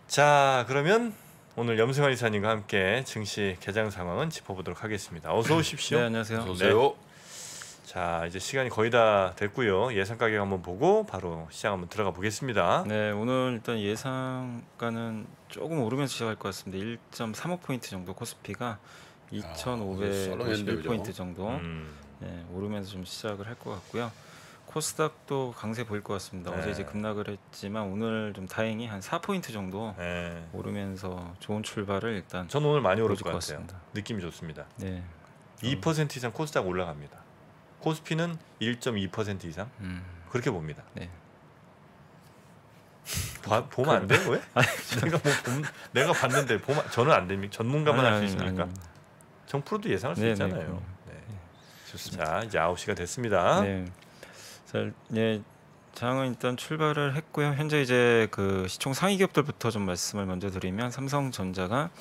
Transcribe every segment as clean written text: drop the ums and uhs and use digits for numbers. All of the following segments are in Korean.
자, 그러면 오늘 염승환 이사님과 함께 증시 개장 상황은 짚어보도록 하겠습니다. 어서 오십시오. 네, 안녕하세요. 어서 오세요. 자, 이제 시간이 거의 다 됐고요. 예상 가격 한번 보고 바로 시장 한번 들어가 보겠습니다. 네, 오늘 일단 예상가는 조금 오르면서 시작할 것 같습니다. 1.35포인트 정도 코스피가 썰렁했는데, 2,551포인트 그죠? 정도 네, 오르면서 좀 시작을 할 것 같고요. 코스닥도 강세 보일 것 같습니다. 네. 어제 이제 급락을 했지만 오늘 좀 다행히 한 4포인트 정도 네. 오르면서 좋은 출발을 일단 전 오늘 많이 오를 보여줄 것 것 같아요. 같습니다. 느낌이 좋습니다. 네, 2% 이상 코스닥 올라갑니다. 코스피는 1.2% 이상 그렇게 봅니다. 네. 보면 안 돼요? 왜? 내가 봤는데 저는 안 됩니까? 전문가만 할 수 있습니까? 정프로도 예상할 수 네, 있잖아요. 네. 네. 좋습니다. 자, 이제 9시가 됐습니다. 네. 자, 네, 장은 일단 출발을 했고요. 현재 이제 그 시총 상위 기업들부터 좀 말씀을 먼저 드리면 삼성전자가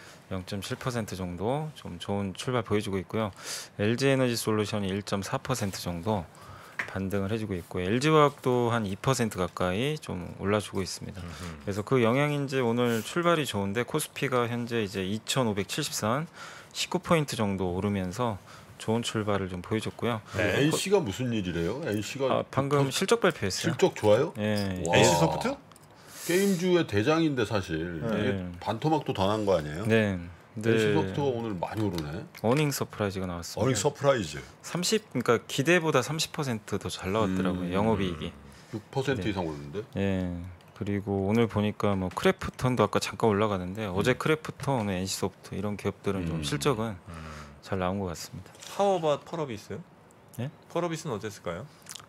0.7% 정도 좀 좋은 출발 보여주고 있고요. LG에너지솔루션이 1.4% 정도 반등을 해주고 있고 LG화학도 한 2% 가까이 좀 올라주고 있습니다. 그래서 그 영향인지 오늘 출발이 좋은데 코스피가 현재 이제 2,573 19포인트 정도 오르면서 좋은 출발을 좀 보여줬고요. 네. NC가 무슨 일이래요? NC가 방금 실적 발표했어요. 실적 좋아요? 예. 와. NC 소프트? 게임주의 대장인데 사실 네. 이게 반토막도 더 난 거 아니에요? 네. NC 소프트가 오늘 많이 오르네. 어닝 서프라이즈가 나왔습니다. 어닝 서프라이즈. 30 그러니까 기대보다 30% 더 잘 나왔더라고요. 영업이익이. 6% 네. 이상 오르는데? 예. 그리고 오늘 보니까 뭐 크래프톤도 아까 잠깐 올라가는데 어제 크래프톤, 오늘 NC 소프트 이런 기업들은 좀 실적은 잘 나온 것 같습니다. How about 펄어비스? 예? 펄어비스는 어땠을까요?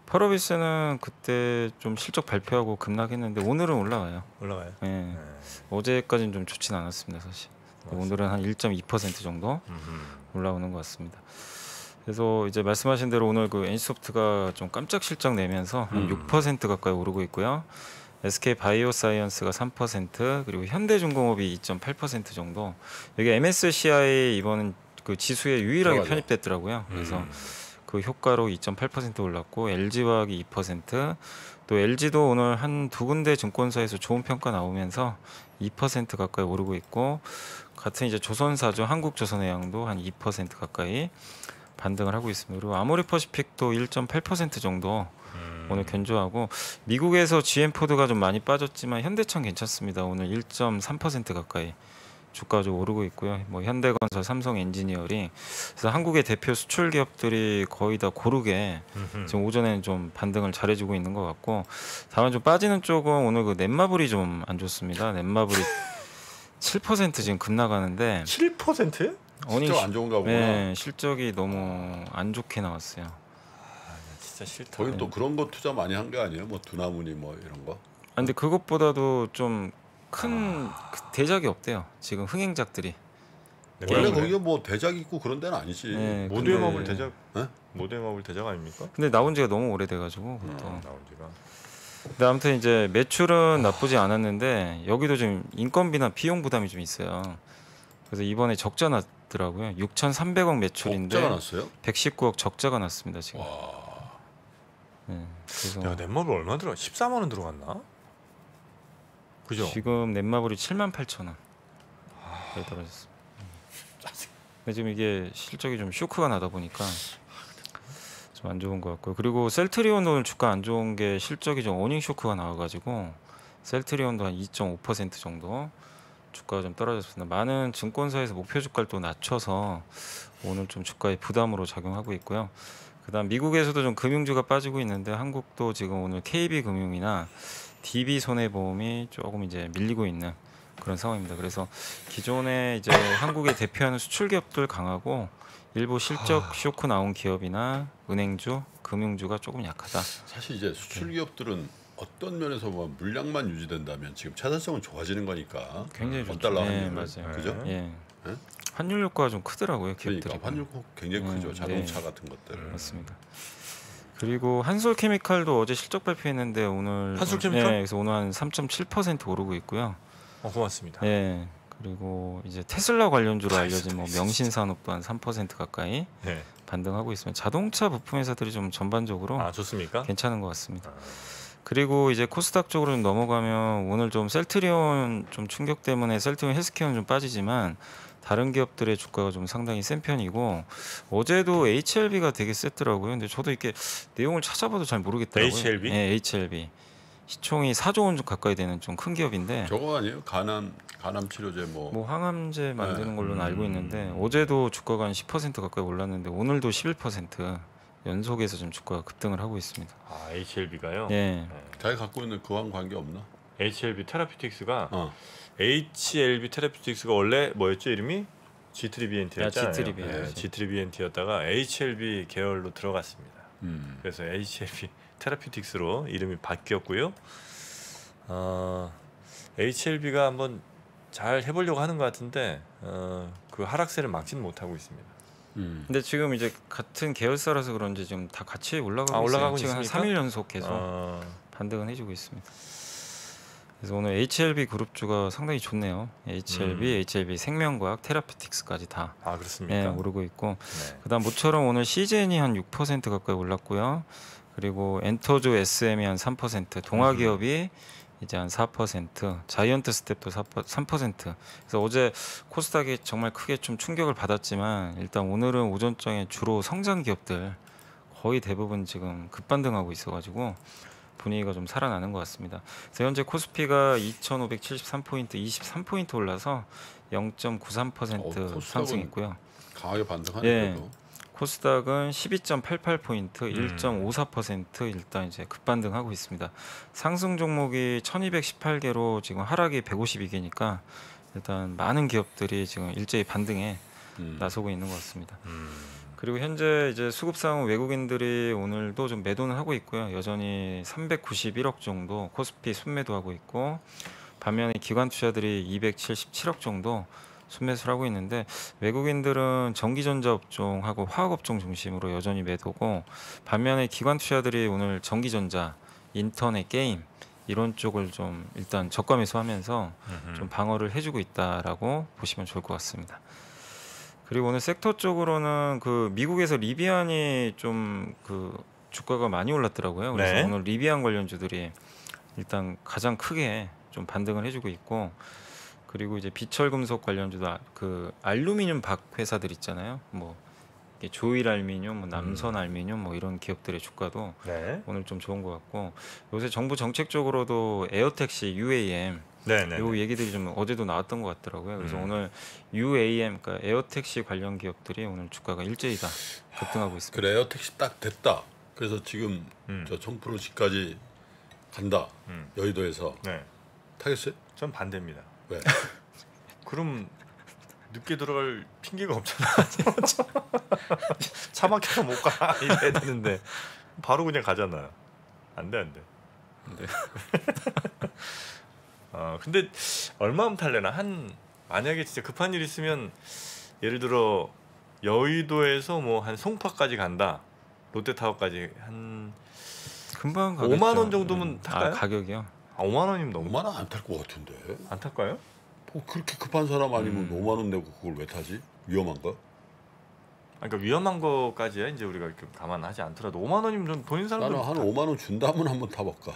펄어비스는 그때 좀 실적 발표하고 급락했는데 오늘은 올라가요. 올라가요. 예. 네. 어제까지는 좀 좋진 않았습니다, 사실. 오늘은 한 1.2% 정도 올라오는 것 같습니다. 그래서 이제 말씀하신 대로 오늘 그 NC소프트가 좀 깜짝 실적 내면서 한 6% 가까이 오르고 있고요. SK 바이오사이언스가 3% 그리고 현대중공업이 2.8% 정도. 여기 MSCI 이번은 그 지수에 유일하게 들어가죠. 편입됐더라고요. 그래서 그 효과로 2.8% 올랐고 LG화학이 2%, 또 LG도 오늘 한 두 군데 증권사에서 좋은 평가 나오면서 2% 가까이 오르고 있고, 같은 이제 조선사죠. 한국조선해양도 한 2% 가까이 반등을 하고 있습니다. 그리고 아모리퍼시픽도 1.8% 정도 오늘 견조하고, 미국에서 GM포드가 좀 많이 빠졌지만 현대차 괜찮습니다. 오늘 1.3% 가까이 주가가 좀 오르고 있고요. 뭐 현대건설, 삼성엔지니어링, 그래서 한국의 대표 수출 기업들이 거의 다 고르게 지금 오전에는 좀 반등을 잘해주고 있는 것 같고, 다만 좀 빠지는 쪽은 오늘 그 넷마블이 좀 안 좋습니다. 넷마블이 7% 지금 급나가는데 7%? 실적 안 좋은가 보구나. 네, 실적이 너무 안 좋게 나왔어요. 진짜 싫다. 거긴 또 그런 거 투자 많이 한 게 아니에요? 뭐 두나무니 뭐 이런 거? 근데 그것보다도 좀 큰 대작이 없대요. 지금 흥행작들이. 원래 게임을. 거기가 뭐 대작 있고 그런 데는 아니지. 네, 모두의 근데- 마블 대작. 네? 모두의 마블 대작 아닙니까? 근데 나온 지가 너무 오래돼가지고. 그것도. 나온 지가. 근데 아무튼 이제 매출은 나쁘지 않았는데 여기도 좀 인건비나 비용 부담이 좀 있어요. 그래서 이번에 적자 났더라고요. 6,300억 매출인데 적자가 났어요? 119억 적자가 났습니다 지금. 와. 네, 그래서 야, 넷마블 얼마 들어? 14만 원 들어갔나? 그죠? 지금 넷마블이 78,000원 떨어졌습니다. 근데 지금 이게 실적이 좀 쇼크가 나다 보니까 좀 안 좋은 것 같고요. 그리고 셀트리온 오늘 주가 안 좋은 게 실적이 좀 어닝 쇼크가 나와가지고 셀트리온도 한 2.5% 정도 주가가 좀 떨어졌습니다. 많은 증권사에서 목표 주가를 또 낮춰서 오늘 좀 주가에 부담으로 작용하고 있고요. 그다음 미국에서도 좀 금융주가 빠지고 있는데 한국도 지금 오늘 KB금융이나 DB손해보험이 조금 이제 밀리고 있는 그런 상황입니다. 그래서 기존에 이제 한국의 대표하는 수출 기업들 강하고 일부 실적 쇼크 나온 기업이나 은행주, 금융주가 조금 약하다. 사실 이제 수출 기업들은 어떤 면에서 뭐 물량만 유지된다면 지금 차단성은 좋아지는 거니까. 굉장히 원 좋죠. 달러 네, 환율. 맞아요. 그죠? 예. 네? 환율 효과가 좀 크더라고요, 기업들이. 그러니까 환율 굉장히 크죠. 자동차 같은 것들. 맞습니다. 그리고 한솔케미칼도 어제 실적 발표했는데 오늘 한솔케미칼? 네, 그래서 오늘 한 3.7% 오르고 있고요. 고맙습니다. 예. 그리고 이제 테슬라 관련주로 알려진 뭐 있어. 명신산업도 한 3% 가까이 네. 반등하고 있으면 자동차 부품 회사들이 좀 전반적으로 좋습니까? 괜찮은 것 같습니다. 그리고 이제 코스닥 쪽으로 좀 넘어가면 오늘 좀 셀트리온 좀 충격 때문에 셀트리온 헬스케어는 좀 빠지지만 다른 기업들의 주가가 좀 상당히 센 편이고 어제도 HLB가 되게 셌더라고요. 근데 저도 이렇게 내용을 찾아봐도 잘 모르겠더라고요. HLB? 네, HLB. 시총이 4조 원 좀 가까이 되는 좀 큰 기업인데 저거 아니에요? 간암 치료제 뭐 항암제 만드는 네. 걸로는 알고 있는데 어제도 주가가 한 10% 가까이 올랐는데 오늘도 11% 연속해서 좀 주가가 급등을 하고 있습니다. 아 HLB가요? 예. 자기 갖고 있는 그와는 관계 없나? HLB 테라피틱스가 어. HLB 테라피틱스가 원래 뭐였죠 이름이? G3BNT였잖아요. G3BNT. G3BNT였다가 HLB 계열로 들어갔습니다. 음. 그래서 HLB 테라피틱스로 이름이 바뀌었고요. HLB가 한번 잘 해보려고 하는 것 같은데 그 하락세를 막지는 못하고 있습니다. 근데 지금 이제 같은 계열사라서 그런지 지금 다 같이 올라가고 올라가고 있어요. 지금 한 있습니까? 3일 연속 계속 반등은 해주고 있습니다. 그래서 오늘 HLB 그룹주가 상당히 좋네요. HLB, HLB 생명과학, 테라피틱스까지 다 그렇습니까? 오르고 있고 네. 그다음 모처럼 오늘 CGN이 한 6% 가까이 올랐고요. 그리고 엔터조 SM이 한 3%, 동아기업이 이제 한 4%, 자이언트 스텝도 3%. 그래서 어제 코스닥이 정말 크게 좀 충격을 받았지만 일단 오늘은 오전장에 주로 성장 기업들 거의 대부분 지금 급반등하고 있어가지고 분위기가 좀 살아나는 것 같습니다. 그래서 현재 코스피가 2,573포인트, 23포인트 올라서 0.93% 상승했고요. 강하게 반등하네. 예. 그래도. 코스닥은 12.88포인트, 1.54% 일단 이제 급반등하고 있습니다. 상승 종목이 1218개로 지금 하락이 152개니까 일단 많은 기업들이 지금 일제히 반등에 나서고 있는 것 같습니다. 그리고 현재 이제 수급상 외국인들이 오늘도 좀 매도는 하고 있고요. 여전히 391억 정도 코스피 순매도하고 있고 반면에 기관 투자들이 277억 정도 순매수를 하고 있는데 외국인들은 전기전자 업종하고 화학 업종 중심으로 여전히 매도고 반면에 기관 투자들이 오늘 전기전자, 인터넷, 게임 이런 쪽을 좀 일단 저가 매수하면서 좀 방어를 해주고 있다라고 보시면 좋을 것 같습니다. 그리고 오늘 섹터 쪽으로는 그 미국에서 리비안이 좀 그 주가가 많이 올랐더라고요. 그래서 네. 오늘 리비안 관련주들이 일단 가장 크게 좀 반등을 해주고 있고 그리고 이제 비철금속 관련주도 그 알루미늄 박 회사들 있잖아요. 뭐 조일 알미늄, 뭐 남선 알미늄 뭐 이런 기업들의 주가도 네. 오늘 좀 좋은 것 같고 요새 정부 정책적으로도 에어택시 UAM 네네. 요 얘기들이 좀 어제도 나왔던 것 같더라고요. 그래서 오늘 UAM, 그러니까 에어택시 관련 기업들이 오늘 주가가 일제히 다 급등하고 있습니다. 그래 에어택시 딱 됐다. 그래서 지금 저 청프로시까지 간다. 여의도에서 네. 타겠어요? 전 반대입니다. 왜? 그럼 늦게 들어갈 핑계가 없잖아. 차 막혀서 못 가. 이래야 되는데 바로 그냥 가잖아요. 안 돼. 네. 근데 얼마면 탈래나? 만약에 진짜 급한 일 있으면 예를 들어 여의도에서 뭐 한 송파까지 간다. 롯데타워까지 한 금방 가겠죠. 5만 원 정도면 탈까요? 가격이요? 5만 원이면 너무 5만 원 안 탈 것 같은데. 안 탈까요? 뭐 그렇게 급한 사람 아니면 5만 원 내고 그걸 왜 타지? 위험한 거? 그러니까 위험한 거까지야 이제 우리가 이렇게 감안하지 않더라도 5만 원이면 좀 돈 있는 사람들 나는 한 5만 원 준다면 한번 타볼까.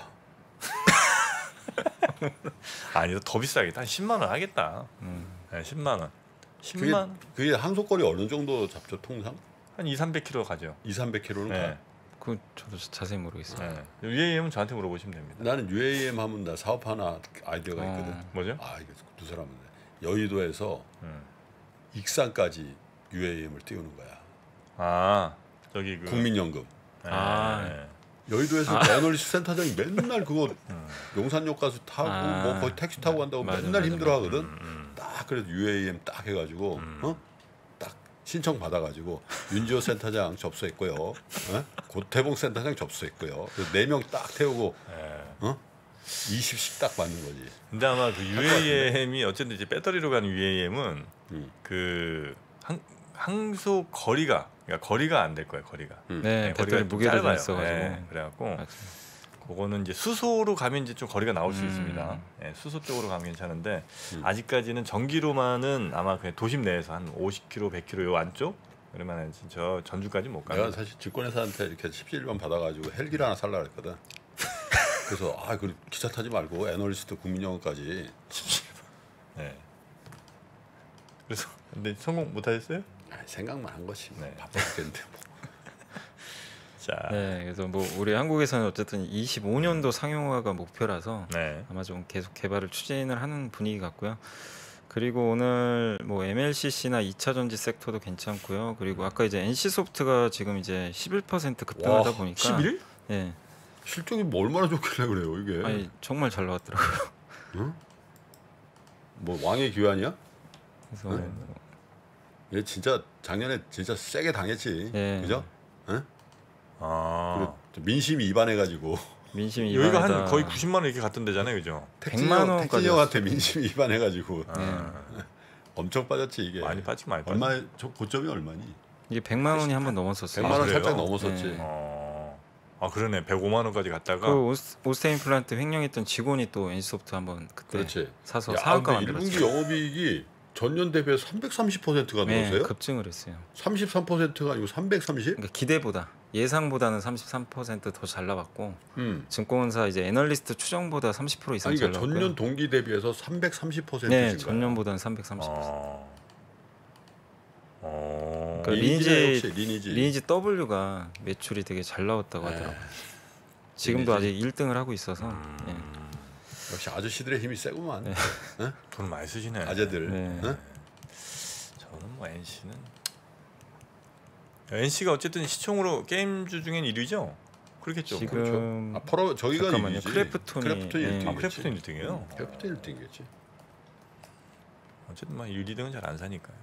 아니 더 비싸겠다. 한 10만 원 하겠다. 네, 10만 원. 10만 그게 항속거리 어느 정도 잡죠 통상? 한 2,300km 가죠. 2,300km는 네. 가. 그 저도 자세히 모르겠어요. 네. UAM은 저한테 물어보시면 됩니다. 나는 UAM 하면 나 사업 하나 아이디어가 있거든. 뭐죠? 이게 두 사람은 여의도에서 익산까지 UAM을 띄우는 거야. 저기 그 국민연금. 네. 여의도에서 애널리스트 센터장이 맨날 그거 용산역 가서 타고 뭐 거의 택시 타고 간다고 맨날 힘들어하거든. 딱 그래도 UAM 딱 해가지고 딱 신청 받아가지고 윤지호 센터장 접수했고요. 고태봉 센터장 접수했고요. 4명 딱 태우고 20씩 딱 받는 거지. 근데 아마 그 UAM이 어쨌든 이제 배터리로 가는 UAM은 그 항속 거리가 그러니까 거리가 안 될 거예요. 거리가. 네, 배터리 무게가 좀 있어가지고. 네, 그래갖고 그거는 이제 수소로 가면 이제 좀 거리가 나올 수 있습니다. 네, 수소 쪽으로 가면 괜찮은데 아직까지는 전기로만은 아마 그냥 도심 내에서 한 50km, 100km 요 안쪽 그러면 저 전주까지 못 가요. 내가 사실 증권회사한테 이렇게 17만 받아가지고 헬기를 하나 살라 그랬거든. 그래서 그 기차 타지 말고 애널리스트 국민영어까지. 네. 그래서 근데 성공 못 하셨어요? 생각만 한 것이 네. 바빠 죽겠는데 뭐. 자, 네, 그래서 뭐 우리 한국에서는 어쨌든 25년도 상용화가 목표라서 네. 아마 좀 계속 개발을 추진을 하는 분위기 같고요. 그리고 오늘 뭐 MLCC나 2차 전지 섹터도 괜찮고요. 그리고 아까 이제 NC소프트가 지금 이제 11% 급등하다 와, 보니까 11? 예, 실적이 뭐 얼마나 좋길래 그래요 이게? 아니 정말 잘 나왔더라고요. 응? 뭐 왕의 귀환이야? 그래서 네. 얘 진짜 작년에 진짜 세게 당했지. 예. 그죠? 응? 아, 그리고 민심이 이반해가지고 민심이 여기가 이번에다 한 거의 90만 원 이렇게 갔던 데잖아요, 그죠? 100만 원까지 택진형한테 민심이 이반해가지고 아, 엄청 빠졌지 이게. 많이 빠지고 많이 빠지. 얼마 저 고점이 얼마니? 이게 100만 원이 한번 넘었었어요. 100만 원 그래요? 살짝 넘었었지. 네. 아 그러네. 105만 원까지 갔다가 그 오스테인 플란트 횡령했던 직원이 또 NC소프트 한번 그때 그렇지. 사서 야, 사업가 근데 만들었어요. 1분기 영업이익이 전년 대비해 330%가 네, 늘었어요? 급증을 했어요. 33%가 아니고 330? 그러니까 기대보다 예상보다는 33% 더 잘 나왔고 음. 증권사 이제 애널리스트 추정보다 30% 이상 아니 잘 그러니까 나왔고요. 전년 동기 대비해서 330% 네, 증가. 전년보다는 330%. 그러니까 리니지 W가 매출이 되게 잘 나왔다고 하더라고요. 지금도 리니지. 아직 1등을 하고 있어서 예. 역시 아저씨들의 힘이 세구만. 네. 돈 많이 쓰시네. 아재들. 네. 응? 저는 뭐 NC가 어쨌든 시총으로 게임주 중엔 1위죠. 그렇겠죠. 지금 그렇죠. 앞으로 저기가 잠깐만요. 1위지. 크래프톤이- 크래프톤 예. 1등이겠지. 아, 크래프톤 1등이에요. 크래프톤 1등이겠지. 어쨌든 뭐 1, 2등은 잘 안 사니까요.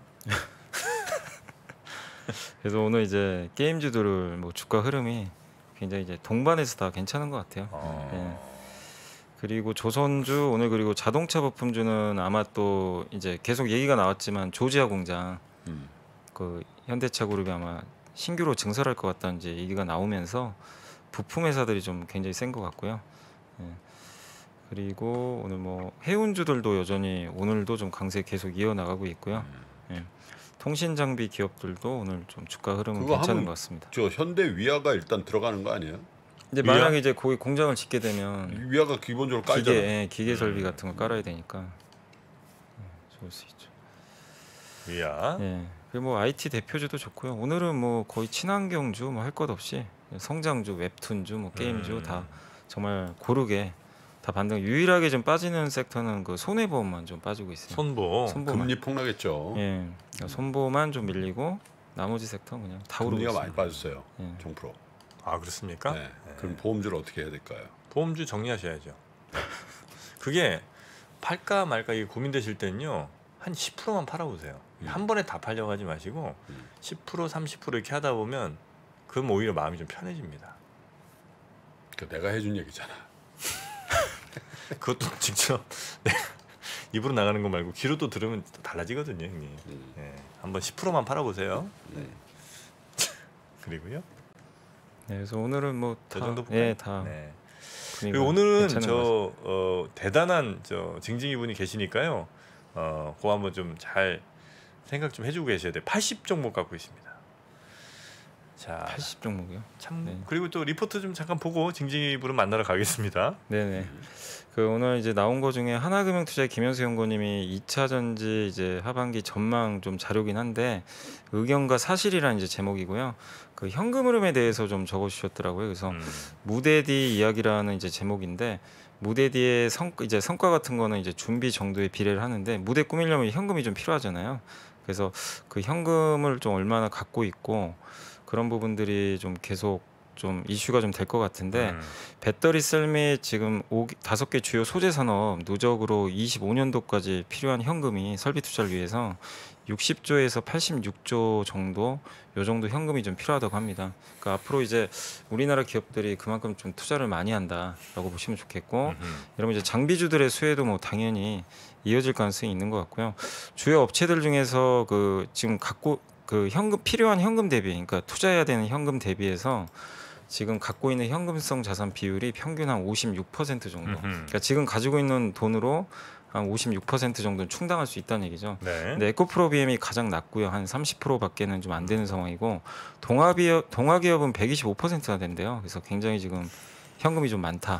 그래서 오늘 이제 게임주들을 뭐 주가 흐름이 굉장히 이제 동반해서 다 괜찮은 것 같아요. 예. 그리고 조선주 오늘 그리고 자동차 부품주는 아마 또 이제 계속 얘기가 나왔지만 조지아 공장 음. 그 현대차 그룹이 아마 신규로 증설할 것 같다는 이제 얘기가 나오면서 부품 회사들이 좀 굉장히 센 것 같고요. 예. 그리고 오늘 뭐 해운주들도 여전히 오늘도 좀 강세 계속 이어나가고 있고요. 예. 통신 장비 기업들도 오늘 좀 주가 흐름은 그거 괜찮은 하면 것 같습니다. 저 현대 위아가 일단 들어가는 거 아니에요? 이제 위아? 만약에 이제 거기 공장을 짓게 되면 위아가 기본적으로 깔잖아. 기계 설비 같은 거 깔아야 되니까 좋을 수 있죠. 위야. 예. 그리고 뭐 IT 대표주도 좋고요. 오늘은 뭐 거의 친환경주 뭐 할 것 없이 성장주, 웹툰주, 뭐 게임주 다 정말 고르게 다 반등. 유일하게 좀 빠지는 섹터는 그 손해보험만 좀 빠지고 있어요. 손보. 손보만. 금리 폭락했죠. 예. 그러니까 손보만 좀 밀리고 나머지 섹터 그냥 다 오르고 금리가 있습니다. 많이 빠졌어요. 예. 종프로. 아 그렇습니까? 네. 그럼 보험주를 어떻게 해야 될까요? 보험주 정리하셔야죠. 그게 팔까 말까 이게 고민되실 때는요. 한 10%만 팔아보세요. 한 번에 다 팔려고 하지 마시고 10% 30% 이렇게 하다 보면 그럼 오히려 마음이 좀 편해집니다. 그러니까 내가 해준 얘기잖아. 그것도 직접 내가 입으로 나가는 거 말고 귀로 또 들으면 또 달라지거든요, 형님. 예, 한번 10%만 팔아보세요. 그리고요. 네, 그래서 오늘은 뭐 저 다, 정도 볼까요? 예, 다. 네. 분위기가 그리고 오늘은 괜찮은 것 같습니다. 대단한 징징이 분이 계시니까요. 그거 한번 좀 잘 생각 좀 해주고 계셔야 돼요. 80 종목 갖고 있습니다. 자, 80 종목이요. 참 네. 그리고 또 리포트 좀 잠깐 보고 징징이 분을 만나러 가겠습니다. 네네. 그 오늘 이제 나온 거 중에 하나금융투자의 김현수 연구님이 2차 전지 이제 하반기 전망 좀 자료긴 한데 의견과 사실이라는 이제 제목이고요. 그 현금 흐름에 대해서 좀 적어주셨더라고요. 그래서 무대디 이야기라는 이제 제목인데 무대디의 성과 같은 거는 이제 준비 정도의 비례를 하는데 무대 꾸미려면 현금이 좀 필요하잖아요. 그래서 그 현금을 좀 얼마나 갖고 있고 그런 부분들이 좀 계속 좀 이슈가 좀 될 것 같은데 배터리 셀 및 지금 5개 주요 소재 산업 누적으로 25년도까지 필요한 현금이 설비 투자를 위해서 60조에서 86조 정도 요 정도 현금이 좀 필요하다고 합니다. 그러니까 앞으로 이제 우리나라 기업들이 그만큼 좀 투자를 많이 한다라고 보시면 좋겠고 여러분 이제 장비주들의 수혜도 뭐 당연히 이어질 가능성이 있는 것 같고요. 주요 업체들 중에서 그 지금 갖고 그 현금 필요한 현금 대비 그러니까 투자해야 되는 현금 대비해서 지금 갖고 있는 현금성 자산 비율이 평균 한 56% 정도. 그러니까 지금 가지고 있는 돈으로 한 56% 정도는 충당할 수 있다는 얘기죠. 네. 근데 에코프로비엠이 가장 낮고요. 한 30%밖에는 좀 안 되는 상황이고 동아기업은 125%가 된대요. 그래서 굉장히 지금 현금이 좀 많다.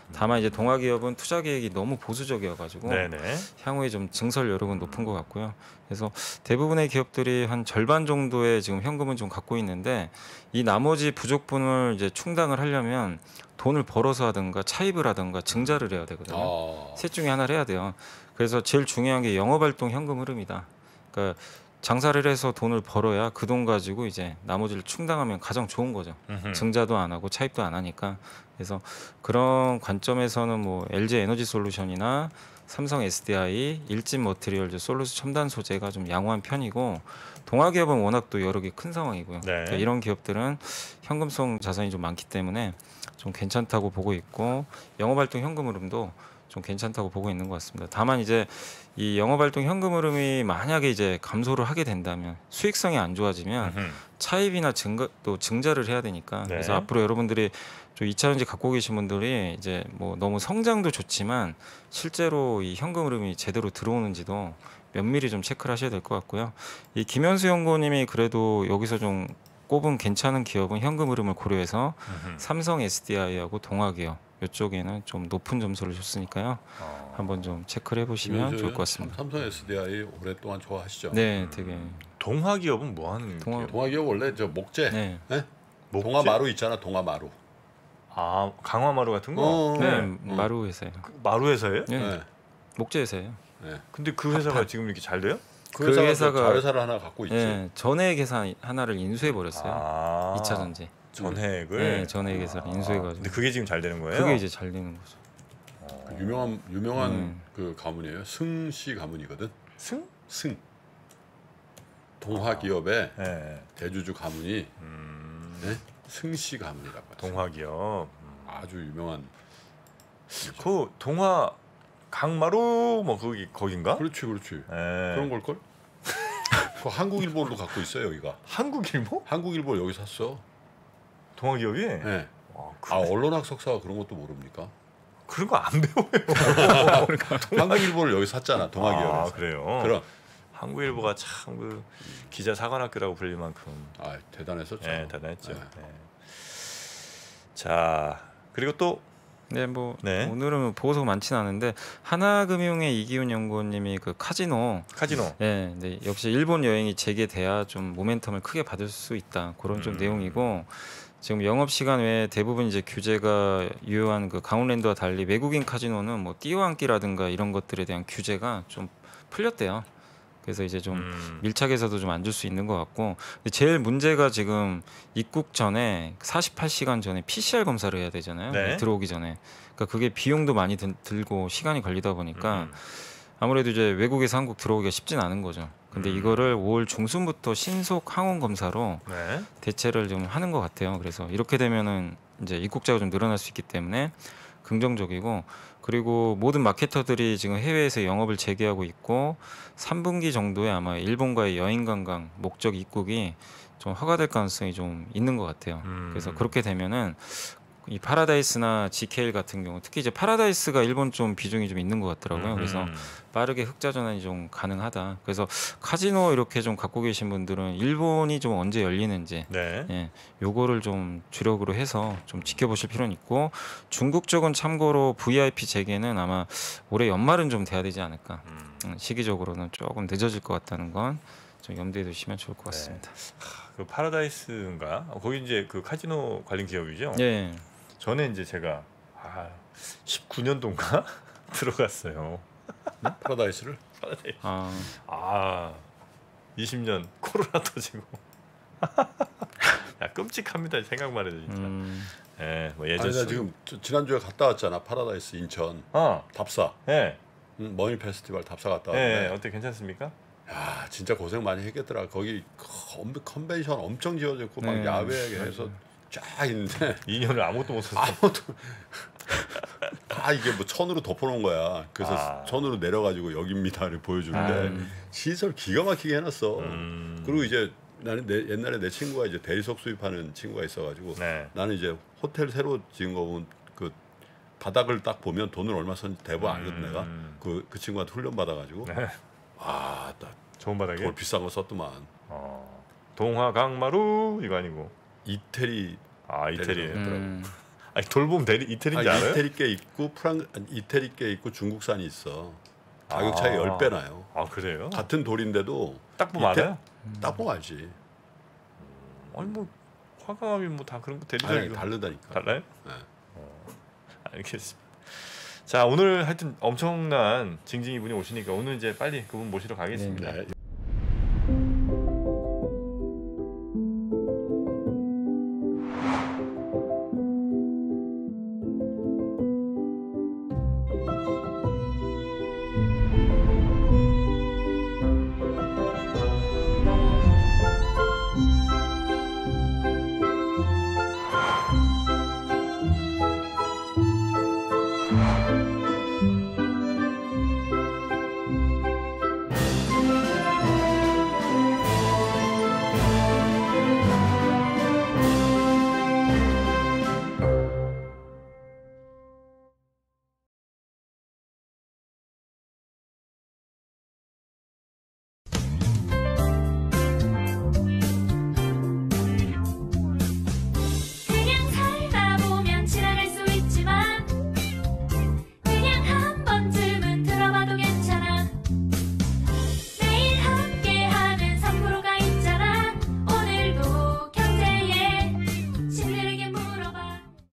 다만 이제 동화 기업은 투자 계획이 너무 보수적이어가지고 네네. 향후에 좀 증설 여력은 높은 것 같고요. 그래서 대부분의 기업들이 한 절반 정도의 지금 현금은 좀 갖고 있는데 이 나머지 부족분을 이제 충당을 하려면 돈을 벌어서 하든가 차입을 하든가 증자를 해야 되거든요. 셋 중에 하나를 해야 돼요. 그래서 제일 중요한 게 영업활동 현금 흐름이다. 그러니까 장사를 해서 돈을 벌어야 그 돈 가지고 이제 나머지를 충당하면 가장 좋은 거죠. 증자도 안 하고 차입도 안 하니까. 그래서 그런 관점에서는 뭐 LG 에너지 솔루션이나 삼성 SDI, 일진 머티리얼즈, 솔루스 첨단 소재가 좀 양호한 편이고 동화기업은 워낙 또 여러 개 큰 상황이고요. 네. 그러니까 이런 기업들은 현금성 자산이 좀 많기 때문에 좀 괜찮다고 보고 있고 영업활동 현금 흐름도 좀 괜찮다고 보고 있는 것 같습니다. 다만 이제 이 영업활동 현금 흐름이 만약에 이제 감소를 하게 된다면 수익성이 안 좋아지면 차입이나 또 증자를 해야 되니까 네. 그래서 앞으로 여러분들이 좀 2차전지 갖고 계신 분들이 이제 뭐 너무 성장도 좋지만 실제로 이 현금 흐름이 제대로 들어오는지도 면밀히 좀 체크를 하셔야 될 것 같고요. 이 김현수 연구원님이 그래도 여기서 좀 꼽은 괜찮은 기업은 현금 흐름을 고려해서 삼성 SDI하고 동화기업 이쪽에는 좀 높은 점수를 줬으니까요. 한번 좀 체크를 해보시면 좋을 것 같습니다. 삼성 SDI 오랫동안 좋아하시죠? 네, 되게 동화기업은 뭐 하는 기업? 동화기업 원래 저 목재, 네. 네? 목재? 동화마루 있잖아, 동화마루. 아, 강화마루 같은 거? 네, 마루 회사예요. 그 마루 회사예요? 네. 네. 목재 회사예요. 네. 근데 그 회사가 지금 이렇게 잘 돼요? 그 회사가 자회사를 하나 갖고 있지. 네, 전액 회사 하나를 인수해 버렸어요. 아, 2차 전지. 전액을. 네, 전액 회사를 인수해가지고. 근데 그게 지금 잘 되는 거예요? 그게 이제 잘 되는 거죠. 그 유명한 그 가문이에요. 승씨 가문이거든. 승. 동화기업의 네. 대주주 가문이 네? 승씨 가문이라고 하죠. 동화기업. 아주 유명한. 그 동화 강마루 뭐 거긴가? 그렇지. 네. 그런 걸 걸? 그 한국일보도 갖고 있어요 여기가. 한국일보? 한국일보 여기 샀어. 동화기업이? 네. 그래? 언론학 석사가 그런 것도 모릅니까? 그런 거 안 배워요. 한국일보를 여기 샀잖아 동화기업에서. 아, 그래요? 그럼. 한국일보가 참 그 기자 사관학교라고 불릴 만큼 대단했었죠. 네, 대단했죠. 네. 네. 자, 그리고 또 네, 뭐 네. 오늘은 보고서가 많지는 않은데 하나금융의 이기훈 연구원님이 그 카지노. 네, 네, 역시 일본 여행이 재개돼야 좀 모멘텀을 크게 받을 수 있다. 그런 좀 내용이고 지금 영업 시간 외에 대부분 이제 규제가 유효한 그 강원랜드와 달리 외국인 카지노는 뭐 띄워앉기라든가 이런 것들에 대한 규제가 좀 풀렸대요. 그래서 이제 좀 밀착해서도 좀 안 줄 수 있는 것 같고 근데 제일 문제가 지금 입국 전에 48시간 전에 PCR 검사를 해야 되잖아요. 네. 들어오기 전에. 그러니까 그게 비용도 많이 들고 시간이 걸리다 보니까 아무래도 이제 외국에서 한국 들어오기가 쉽진 않은 거죠. 근데 이거를 5월 중순부터 신속 항원 검사로 네. 대체를 좀 하는 것 같아요. 그래서 이렇게 되면은 이제 입국자가 좀 늘어날 수 있기 때문에 긍정적이고 그리고 모든 마케터들이 지금 해외에서 영업을 재개하고 있고 3분기 정도에 아마 일본과의 여행 관광 목적 입국이 좀 허가될 가능성이 좀 있는 것 같아요. 그래서 그렇게 되면은 이 파라다이스나 GKL 같은 경우 특히 이제 파라다이스가 일본 좀 비중이 좀 있는 것 같더라고요. 그래서 빠르게 흑자 전환이 좀 가능하다. 그래서 카지노 이렇게 좀 갖고 계신 분들은 일본이 좀 언제 열리는지 네. 예, 요거를 좀 주력으로 해서 좀 지켜보실 필요는 있고 중국 쪽은 참고로 VIP 재개는 아마 올해 연말은 좀 돼야 되지 않을까. 시기적으로는 조금 늦어질 것 같다는 건 좀 염두에 두시면 좋을 것 같습니다. 그 파라다이스인가? 거기 이제 그 카지노 관련 기업이죠. 예. 전에 이제 제가 19년도인가 들어갔어요. 파라다이스를. 아, 20년 코로나 터지고. 야, 끔찍합니다. 생각만 해도 진짜. 예, 뭐 예전 나 지금 지난주에 갔다 왔잖아. 파라다이스 인천. 답사. 예. 머니 페스티벌 답사 갔다 예. 왔는데. 어때 괜찮습니까? 야, 진짜 고생 많이 했겠더라. 거기 컨벤션 엄청 지어져 있고 막 야외에서 쫙 있는데 2년을 아무것도 못 썼어. 아무것도 다 이게 뭐 천으로 덮어놓은 거야. 그래서 천으로 내려가지고 여기입니다를 보여주는데 시설 기가 막히게 해놨어. 그리고 이제 나는 옛날에 내 친구가 이제 대리석 수입하는 친구가 있어가지고 네. 나는 이제 호텔 새로 지은 거 보면 그 바닥을 딱 보면 돈을 얼마 썼는지 대본 알거든 내가. 그 친구한테 훈련 받아가지고. 네. 나 좋은 바닥에. 돈 비싼 거 썼더만. 동화 강마루 이거 아니고. 이태리. 이태리. 아니 돌봄 대리 이태리인지 알아요? 이태리 게 있고 이태리 게 있고 중국산이 있어. 가격 차이 10배 나요. 아 그래요? 같은 돌인데도 딱 보면 알아요? 딱 보면 알지. 아니 뭐 화강암이 뭐 다 그런 거 대리점 아니 다르다니까. 달라요? 네. 알겠습니다. 자 오늘 하여튼 엄청난 징징이 분이 오시니까 오늘 이제 빨리 그분 모시러 가겠습니다. 네.